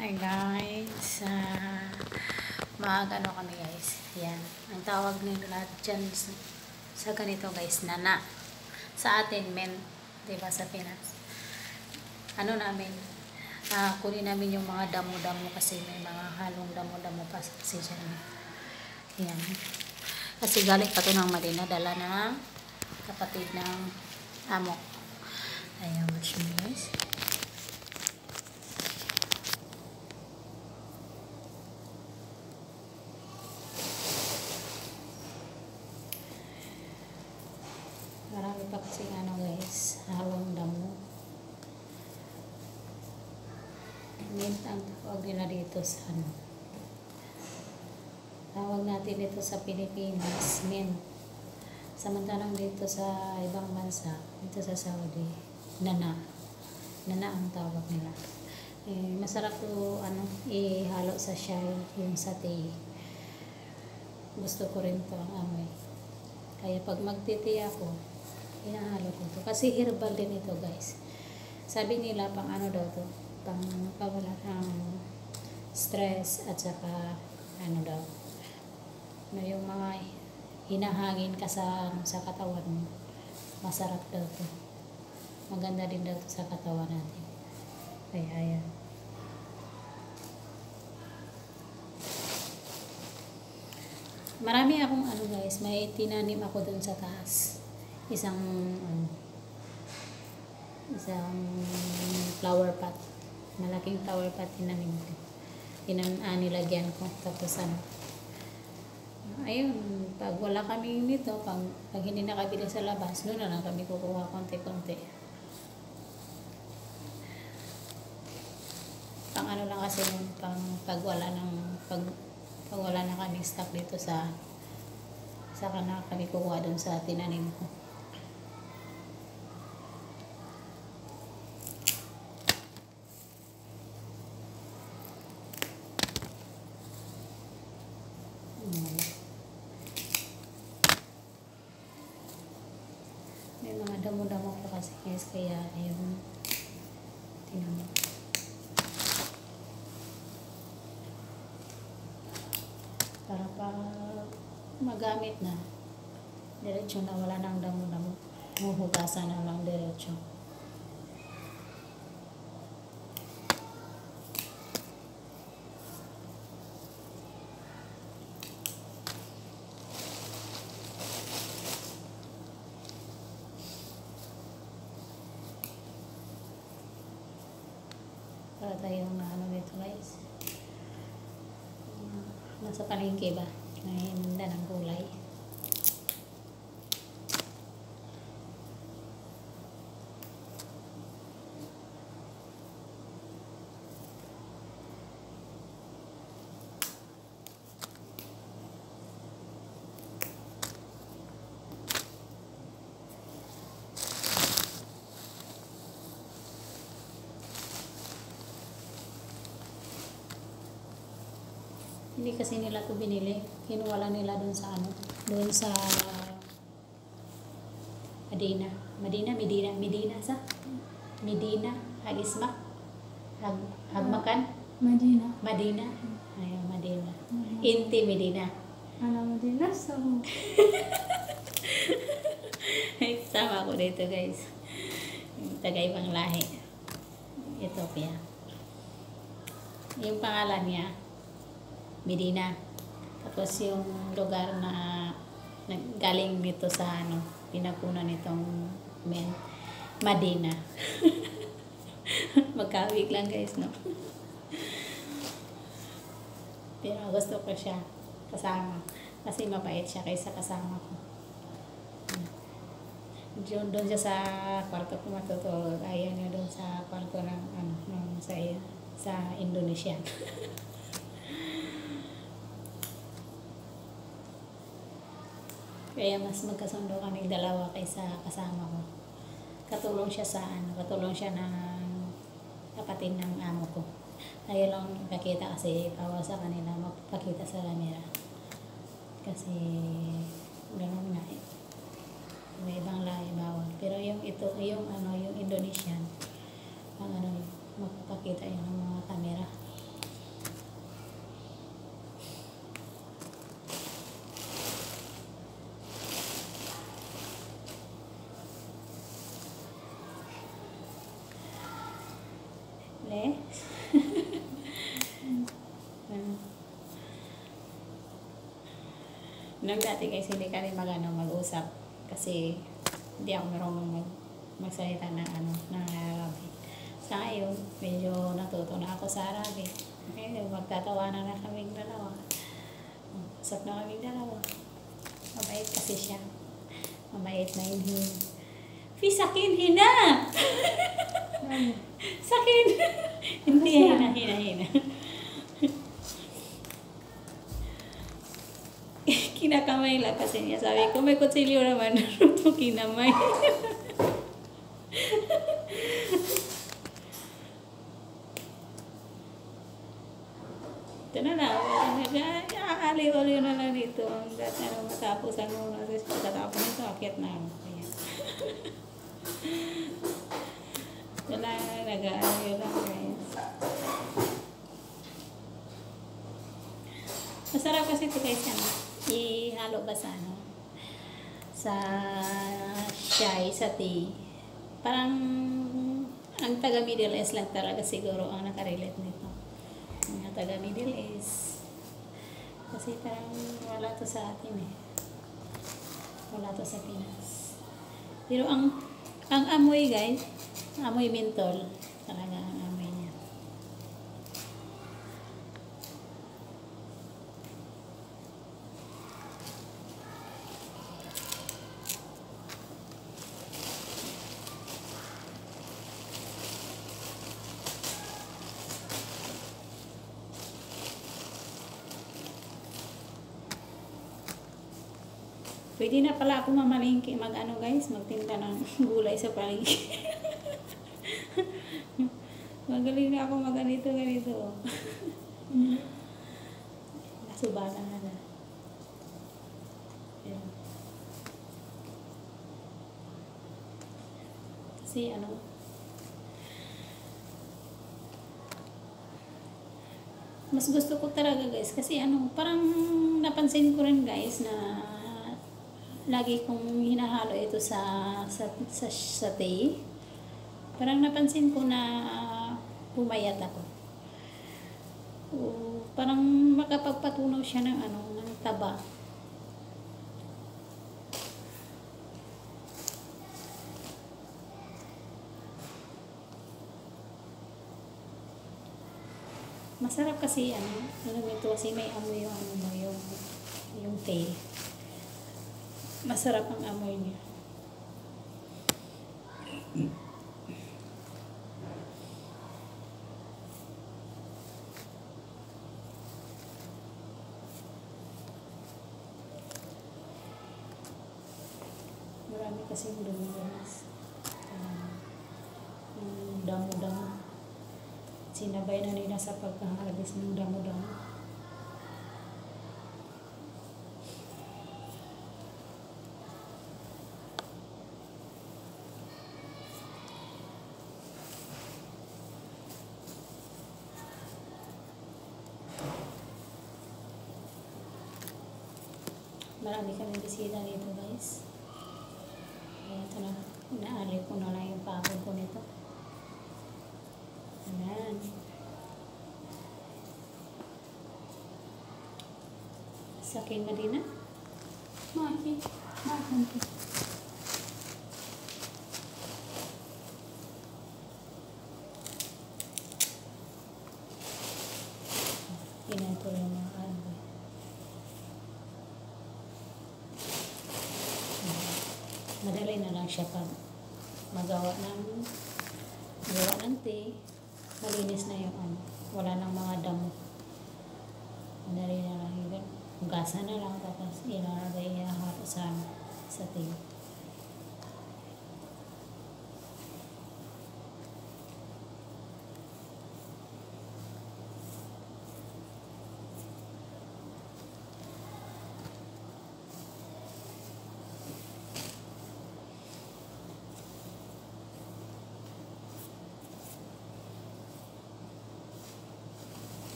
Hi guys, mag-ano kami guys, yan, ang tawag nila dyan sa ganito guys, nana. Sa atin, men, diba sa Pinas, ano namin, kunin namin yung mga damo-damo kasi may mga halong damo-damo pa kasi dyan. Yan, kasi galing pa to ng Manila, dala ng kapatid ng amo. Ayan, watch me guys. Marami pa kasi ano guys, halong damo. Mint ang tawag nila dito sa ano. Tawag natin dito sa Pilipinas, mint. Samantalang dito sa ibang bansa, dito sa Saudi, nana. Nana ang tawag nila. Masarap to ano, ihalo sa shai, yung satay. Gusto ko rin to ang amoy. Kaya pag magtiti ako, inahalo ko to. Kasi herbal din ito guys. Sabi nila pang ano daw to, pang pawala ng stress at saka ano daw, na yung mga hinahangin ka sa katawan mo, masarap daw to. Maganda din daw to sa katawan natin. Kaya ayan. Marami akong ano guys, may tinanim ako dun sa taas. Isang flower pot. Malaking flower pot tinanim ko. Nilagyan ko. Tapos ano, ayun, pag wala kami nito, pag hindi nakabili sa labas, doon na lang kami kukuha konti-konti. Pang ano lang kasi nun, pag wala na kami stock dito saka na kami kukuha doon sa tinanim ko. May mga damo-damo pa kasi guys, kaya ayun, tinamit. Para magamit na, diretso na, wala nang damo-damo, huhugasan na lang diretso. Para tayong ano nito guys, nasa palengke ba, nahinda ng gulay. Hindi kasi nila to binili. Kinuha lang nila doon sa ano, doon sa Medina, Hagisma, Hagmakan, Madina. Ayun, Madina. Inti Medina. Ano Medina so. Sama ko dito guys. Taga-ibang lahi. Ethiopia. Yung pangalan niya, Medina. Tapos yung lugar na galing dito sa ano, pinapunan nitong Madina. Magkawig lang guys, no? Pero gusto ko siya kasama. Kasi mabait siya kaysa kasama ko. Doon siya sa kwarto ko matutulog. Ayan niya doon sa kwarto ng ano, sa Indonesia. Kaya mas magkasundo kami dalawa kaysa kasama ko. Katulong siya ng kapatid ng amo ko. Ayaw lang ipakita kasi bawal sa kanila magpakita sa camera. Kasi gano'n nga eh. May ibang lahi bawal. Pero yung Indonesian, magpapakita yun ng mga camera. Le? Nung dati guys, hindi kami mag-usap kasi hindi ako marunong magsalita ng ng Arabic. Sa ngayon, medyo natuto na ako sa Arabic. Okay, magtatawanan na kaming dalawa. Usap na kaming dalawa. Mabait kasi siya. Mabait na yun. Sakin, hina! Sakin! Hindi, hina. Kinakamay lang kasi niya. Sabi ko, may kutsilyo naman. Ito kinamay. Ito na lang. Aaliw-aliw na lang dito. Matapos ang muna. Pagkatapos nito, akyat na ako. Ayan. Ito na, nag-aaliw lang guys. Masarap kasi ito guys. Ihalo ba sa sa chai, sa tea. Parang ang taga Middle East lang talaga siguro ang nakarelate nito. Ang taga Middle East. Kasi parang wala to sa atin eh. Wala to sa Pinas. Pero ang amoy guys, amoy mentol. Talaga ang amoy niya. Pwede na pala ako mamalingki, guys, magtinda ng gulay sa palengke. Magaling na ako ganito. Nasubala na. Ayan. Kasi mas gusto ko talaga guys, kasi parang napansin ko rin guys na lagi kong hinahalo ito sa tea. Parang napansin ko na pumayat ako. Parang makapagpatunaw siya ng ng taba. Masarap kasi ito kasi may amoy yung tea. Masarap ang amoy niya. Marami kasi dumi guys. Damo-damo. Sinabay na nila sa pagkaharvest ng damo-damo. Marami kami bisita dito guys. Kaya ito na, inaaliw ko na lang yung pagod ko nito. Ayan. Sakin Madina? Maki. Ito yung mga madali na lang siya pag magawa ng tea. Malinis na yung wala nang mga damo. Madali na lang yun. Hugasan na lang tapos ilalagay ihahalo sa tea.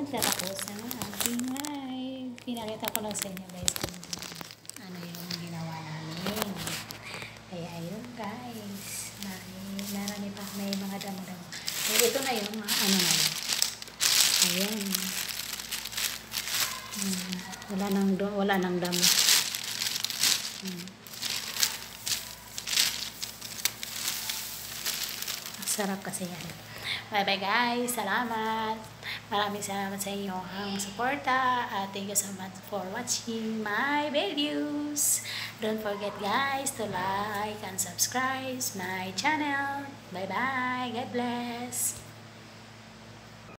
nagtatapos na ang ating live. Pinakita ko lang sa inyo guys kung ano yung ginawa namin. Kaya ayun guys, marami pa, may mga damo-damo. Ito na yung ano na yun. Ayan. Wala nang damo. Sarap kasi yan. Bye bye guys. Salamat. Maraming salamat sa inyo ang suporta. Thank you so much for watching my videos. Don't forget guys to like and subscribe my channel. Bye bye. God bless.